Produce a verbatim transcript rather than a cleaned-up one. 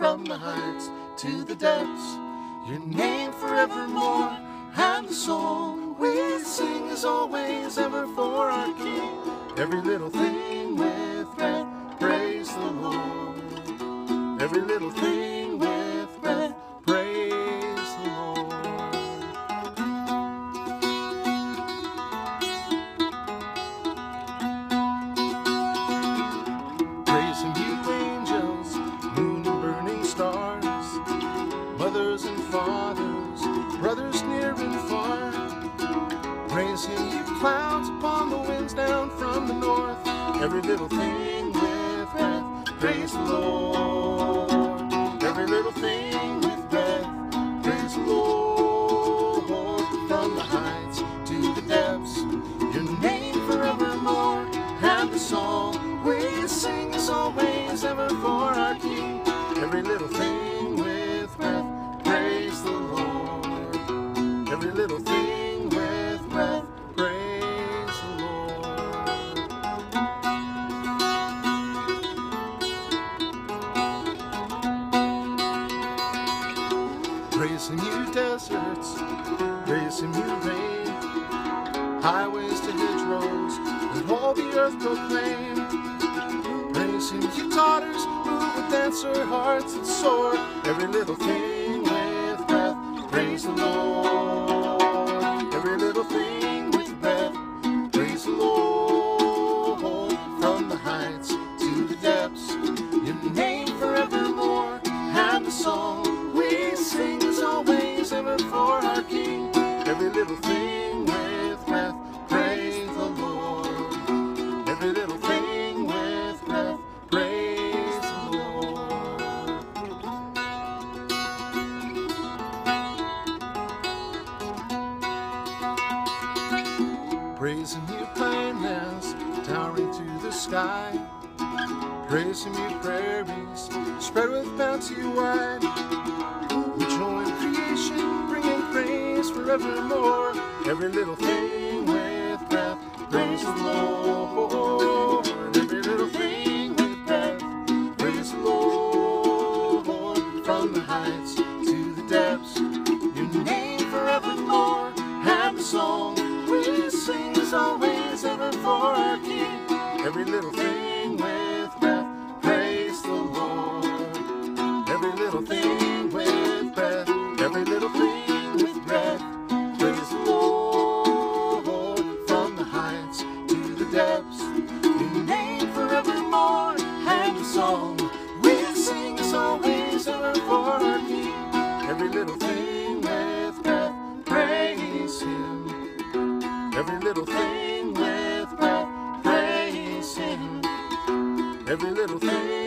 from the heights to the depths. Your name forevermore, and the song we sing is always ever for our King. Every little thing with breath, praise the Lord. Every little thing with breath, praise the Lord. Praise Him, you angels, moon and burning stars, mothers and fathers, brothers near and far. Praise Him, you clouds upon the winds down from the north. Every little thing with breath, praise the Lord. Every little thing with breath, praise the Lord. From the heights to the depths, your name forevermore, and the song we sing is always ever for our King. Every little thing with breath, praise the Lord. Every little thing with breath, praise the Lord. Praise Him, you deserts, praise Him, you rain, highways to hedgerows, let all the earth proclaim. Praise Him, you daughters who with dancer hearts and soar. Every little thing with breath, praise the Lord. Every little thing with breath, praise the Lord. From the heights to the depths, your name forevermore, and the song we sing is always ever for our King. Every little thing with breath, praise the Lord. Every little thing with breath, praise the Lord. Praise Him, you plainlands towering to the sky. Praise Him, you prairies spread with bounty wide. We join creation, bringing praise forevermore. Every little thing with breath, praise the Lord. Every little thing with breath, praise the Lord. From the heights to the depths, your name forevermore, and the song we sing is always ever for our King. Every little thing with breath, praise the Lord. Every little thing with breath, every little thing with breath, praise the Lord. From the heights to the depths, your name forevermore, and the song we sing is always ever for our King. Every little thing with breath, praise Him. Every little thing with breath, praise Him. Every little thing